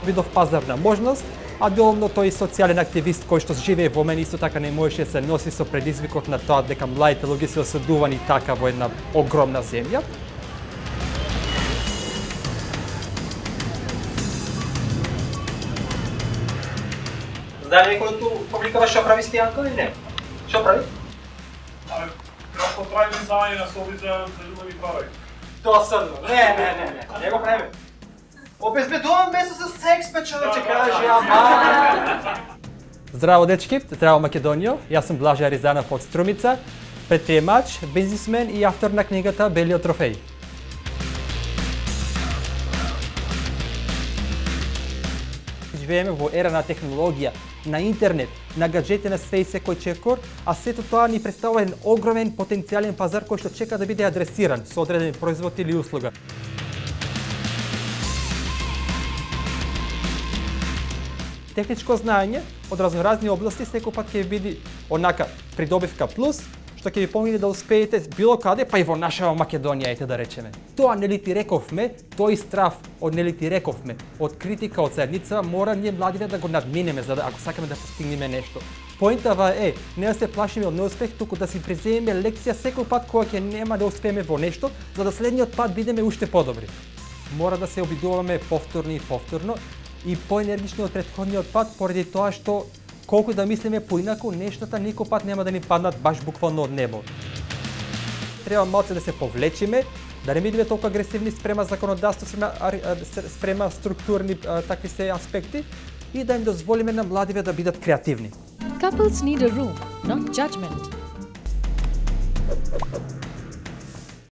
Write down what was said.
видов пазарна можност, а деломно тој социјален активист кој што живее во мене исто така не можеше да се носи со предизвикот на тоа дека младите луѓе се осудувани така во една огромна земја. Знае некој ту публикава што прави Стојанко или не? Што прави? Абе, како прави дизајн на соби за љубави пари. Досадно. Не го правиме. Обезбедувам место за секс, пе човече, кажи, ама. Здраво, дечки, здраво Македонијо. Јас сум Блаже Аризанов од Струмица, предприемач, бизнисмен и автор на книгата Белиот трофеј. Живееме во ера на технологија, на интернет, на гаджети на све и секој чекор, а сето тоа ни представува еден огромен потенцијален пазар кој што чека да биде адресиран со одреден производ или услуга. Техничко знаење од разноразни области секој пат ќе биде онака придобивка плюс, што ќе ви помогне да успеете било каде, па и во нашава Македонија, ете да речеме. Тоа нели ти рековме, тој страв од нели ти рековме, од критика од заедница, мора ние младите да го надминеме за да ако сакаме да постигнеме нешто. Поентава е не да се плашиме од неуспех, туку да си преземеме лекција секој пат кога ќе нема да успееме во нешто, за да следниот пат бидеме уште подобри. Мора да се обидуваме повторно и повторно и поенергично од претходниот пат, поради тоа што колку да мислиме поинаку, нештата никој пат нема да ни паднат баш буквално од небо. Треба малце да се повлечиме, да не бидеме толку агресивни спрема законодавство, спрема структурни такви се аспекти и да им дозволиме на младиве да бидат креативни. Couples need a room, not judgment.